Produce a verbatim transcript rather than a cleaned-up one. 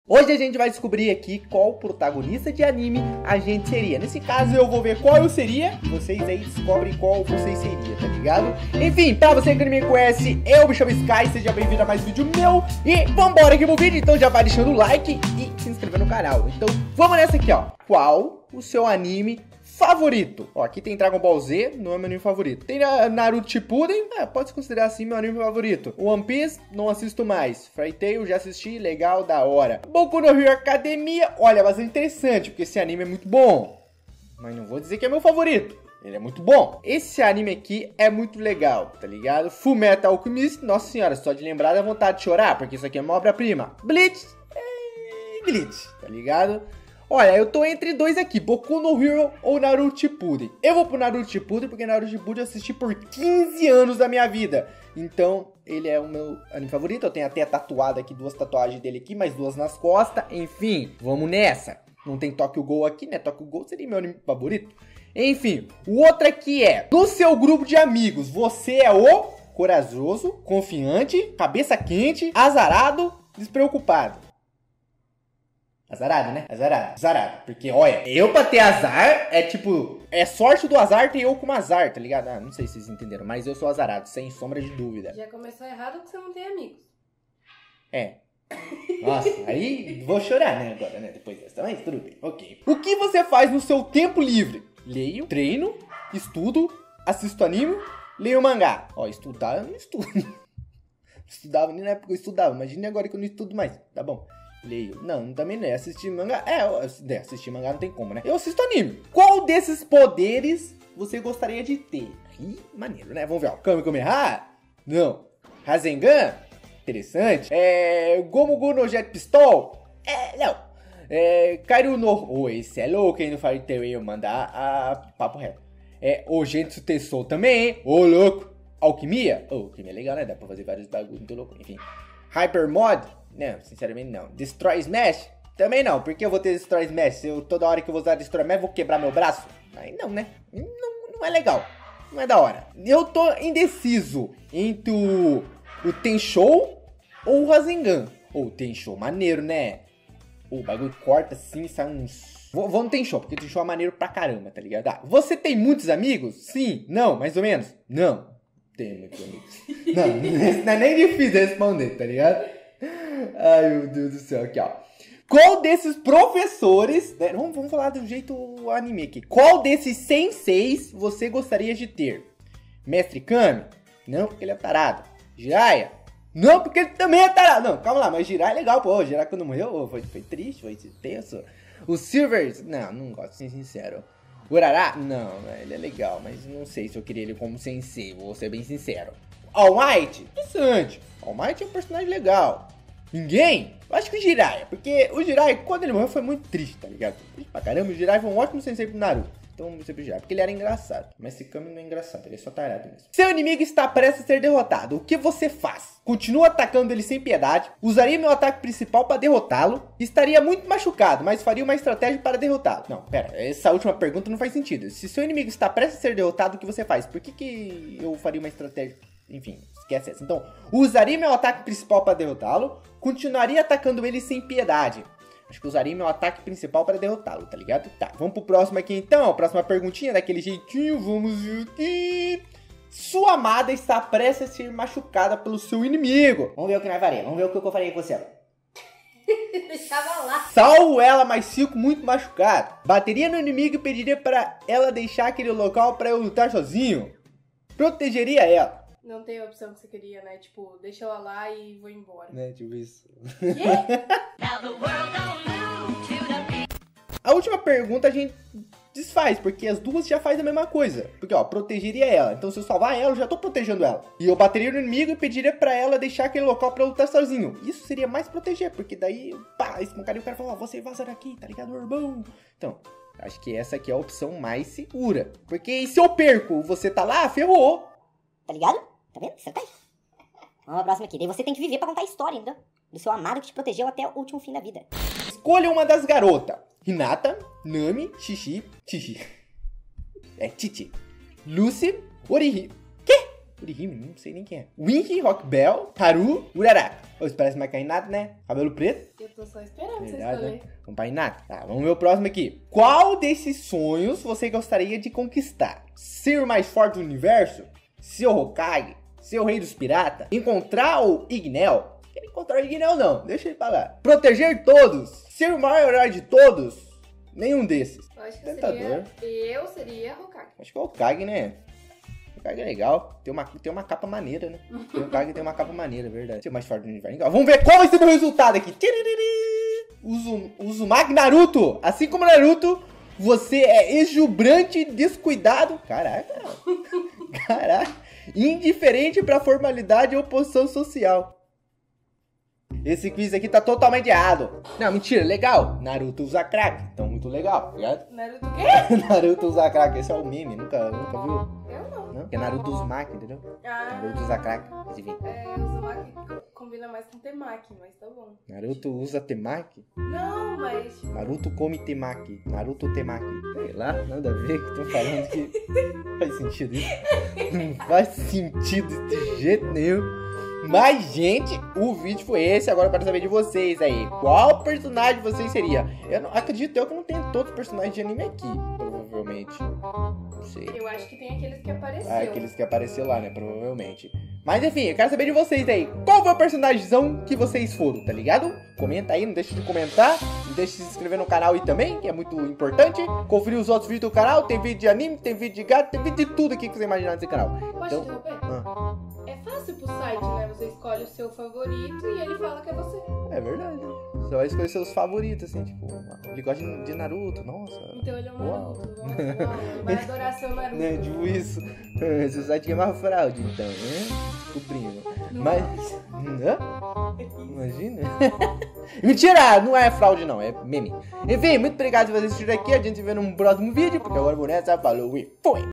Hoje a gente vai descobrir aqui qual protagonista de anime a gente seria. Nesse caso eu vou ver qual eu seria, vocês aí descobrem qual vocês seria, tá ligado? Enfim, pra você que não me conhece, eu me chamo Sky, seja bem-vindo a mais um vídeo meu. E vambora aqui pro vídeo, então já vai deixando o like e se inscrever no canal. Então vamos nessa aqui, ó. Qual o seu anime favorito? Ó, aqui tem Dragon Ball Z, não é meu anime favorito. Tem Naruto Shippuden, é, pode se considerar assim meu anime favorito. One Piece, não assisto mais. Fairy Tail, já assisti, legal, da hora. Boku no Hero Academia, olha, bastante interessante, porque esse anime é muito bom. Mas não vou dizer que é meu favorito. Ele é muito bom. Esse anime aqui é muito legal, tá ligado? Fullmetal Alchemist, nossa senhora, só de lembrar dá vontade de chorar, porque isso aqui é uma obra-prima. Bleach, é... Bleach, tá ligado? Olha, eu tô entre dois aqui, Boku no Hero ou Naruto Shippuden. Eu vou pro Naruto Shippuden porque Naruto Shippuden eu assisti por quinze anos da minha vida. Então, ele é o meu anime favorito. Eu tenho até tatuado aqui, duas tatuagens dele aqui, mais duas nas costas. Enfim, vamos nessa. Não tem Tokyo Ghoul aqui, né? Tokyo Ghoul seria meu anime favorito. Enfim, o outro aqui é, no seu grupo de amigos, você é o corajoso, confiante, cabeça quente, azarado, despreocupado. Azarado, né? Azarado. Azarado. Porque, olha, eu pra ter azar é tipo... É sorte do azar ter eu como azar, tá ligado? Ah, não sei se vocês entenderam, mas eu sou azarado, sem sombra de dúvida. Já começou errado porque você não tem amigos. É. Nossa, aí vou chorar, né, agora, né? Depois dessa, mas tudo bem, ok. O que você faz no seu tempo livre? Leio, treino, estudo, assisto anime, leio mangá. Ó, estudar eu não estudo. Estudava, nem na época eu estudava, imagine agora que eu não estudo mais, tá bom? Leio. Não, também não é. Assistir mangá. É, é, assistir mangá não tem como, né? Eu assisto anime. Qual desses poderes você gostaria de ter? Ih, maneiro, né? Vamos ver, ó. Kamehameha? Não. Rasengan? Interessante. É. Gomu no Jet Pistol? É, não. É. Kairu no. Oh, esse é louco, hein? No Fairy Tail eu mandar a papo reto. É. O Genitsu Tensou também, hein? Ô, louco. Alquimia? Oh, alquimia é legal, né? Dá pra fazer vários bagulhos muito louco. Enfim. Hyper Mod? Não, sinceramente não. Destroy Smash? Também não, porque eu vou ter Destroy Smash? Eu, toda hora que eu vou usar Destroy Smash, vou quebrar meu braço? Aí não, né? Não, não é legal. Não é da hora. Eu tô indeciso entre o, o Tenshou ou o Rasengan. Ou o Tenshou, maneiro, né? O bagulho corta assim, sai uns... Vou, vou no Tenshou, porque o Tenshou é maneiro pra caramba, tá ligado? Ah, você tem muitos amigos? Sim. Não, mais ou menos? Não. Tenho muitos amigos. Não, não é nem difícil responder, tá ligado? Ai, meu Deus do céu, aqui, ó. Qual desses professores... Né, vamos, vamos falar do jeito anime aqui. Qual desses senseis você gostaria de ter? Mestre Kami? Não, porque ele é tarado. Jiraiya? Não, porque ele também é tarado. Não, calma lá, mas Jiraiya é legal, pô. Jiraiya quando morreu foi, foi triste, foi tenso. O Silvers? Não, não gosto, ser sincero. O Urará? Não, ele é legal, mas não sei se eu queria ele como sensei, vou ser bem sincero. All Might? Interessante. All Might é um personagem legal. Ninguém? Eu acho que o Jiraiya, porque o Jiraiya, quando ele morreu, foi muito triste, tá ligado? Triste pra caramba, o Jiraiya foi um ótimo sensei pro Naruto. Então vamos ser pro Jiraiya, porque ele era engraçado. Mas esse Kami não é engraçado, ele é só tarado mesmo. Seu inimigo está prestes a ser derrotado, o que você faz? Continua atacando ele sem piedade, usaria meu ataque principal para derrotá-lo, estaria muito machucado, mas faria uma estratégia para derrotá-lo. Não, pera, essa última pergunta não faz sentido. Se seu inimigo está prestes a ser derrotado, o que você faz? Por que que eu faria uma estratégia? Enfim, esquece essa. Então, usaria meu ataque principal para derrotá-lo, continuaria atacando ele sem piedade. Acho que usaria meu ataque principal para derrotá-lo, tá ligado? Tá, vamos pro próximo aqui então. Próxima perguntinha, daquele jeitinho, vamos ver aqui. Sua amada está prestes a ser machucada pelo seu inimigo. Vamos ver o que nós faria, vamos ver o que eu faria com você. Deixava lá. Salvo ela, mas fico muito machucado. Bateria no inimigo e pediria para ela deixar aquele local para eu lutar sozinho. Protegeria ela. Não tem a opção que você queria, né? Tipo, deixa ela lá e vou embora. Né, tipo isso. Quê? A última pergunta a gente desfaz, porque as duas já fazem a mesma coisa. Porque, ó, protegeria ela. Então, se eu salvar ela, eu já tô protegendo ela. E eu bateria no inimigo e pediria pra ela deixar aquele local pra eu lutar sozinho. Isso seria mais proteger, porque daí, pá, espancaria o cara e falar, ó, você vaza daqui, tá ligado, irmão? Então, acho que essa aqui é a opção mais segura. Porque se eu perco, você tá lá, ferrou. Tá ligado? Tá vendo? Estratégia. Vamos pra próxima aqui. Daí você tem que viver pra contar a história, entendeu? Do seu amado que te protegeu até o último fim da vida. Escolha uma das garotas. Hinata, Nami, Chichi, Chichi. É, Chichi. Lucy, Orihi. Quê? tipo de rime, não sei nem quem é. Wink, Rock Bell, Haru, Uraraka. Ô, isso parece mais Hinata, né? Cabelo preto. Eu tô só esperando você Verdade, escolher. né? Vamos pra Hinata. Tá, vamos ver o próximo aqui. Qual desses sonhos você gostaria de conquistar? Ser o mais forte do universo? Ser o Hokage? Ser o rei dos piratas? Encontrar o Ignel? Não quero encontrar o Ignel não, deixa ele pra lá. Proteger todos? Ser o maior herói de todos? Nenhum desses. Eu acho que eu Tentador. seria... Eu seria Hokage. Acho que é o Hokage, né? O Hokage é legal. Tem uma, tem uma capa maneira, né? Tem o Hokage tem uma capa maneira, é verdade. Ser o mais forte do universo. Legal. Vamos ver qual vai ser o meu resultado aqui. Uso, Uzumaki Naruto. Assim como Naruto, você é exuberante e descuidado. Caraca. Caraca. Indiferente pra formalidade ou posição social. Esse quiz aqui tá totalmente errado. Não, mentira, legal. Naruto usa crack, então muito legal, tá ligado? Naruto o quê? Naruto usa crack, esse é o meme, nunca, nunca viu? Eu não. Não? Porque é Naruto Uzumaki, entendeu? Ah, Naruto usa crack, enfim. é, o Uzumaki combina mais com temaki, mas tá bom. Naruto usa temaki? Não, mas... Naruto come temaki. Naruto temaki. Sei lá, nada a ver que tô falando que faz sentido isso. Não faz sentido de jeito nenhum. Mas, gente, o vídeo foi esse. Agora eu quero saber de vocês aí. Qual personagem vocês seria? Eu não, acredito eu que não tem todos os personagens de anime aqui, provavelmente. Não sei. Eu acho que tem aqueles que apareceram. Ah, aqueles que apareceu lá, né? Provavelmente. Mas enfim, eu quero saber de vocês aí. Qual foi o personagemzão que vocês foram, tá ligado? Comenta aí, não deixe de comentar. Não deixe de se inscrever no canal aí também, que é muito importante. Conferir os outros vídeos do canal. Tem vídeo de anime, tem vídeo de gato, tem vídeo de tudo aqui que você imaginar nesse canal. Pode Então, interromper? ah, É fácil pro site, né? Você escolhe o seu favorito e ele fala que é você. é verdade. Você vai escolher seus favoritos, assim, tipo, ele gosta de de Naruto, nossa. Então ele é um Uau. Naruto. Nossa, uau, ele vai adorar seu Naruto. Né, tipo isso. Esse site é mais fraude, então, né? Descobrindo. Mas. Hã? Imagina. Mentira! Não é fraude, não. É meme. Enfim, muito obrigado por vocês assistirem aqui. A gente se vê num próximo vídeo. Porque agora o boneco falou e foi!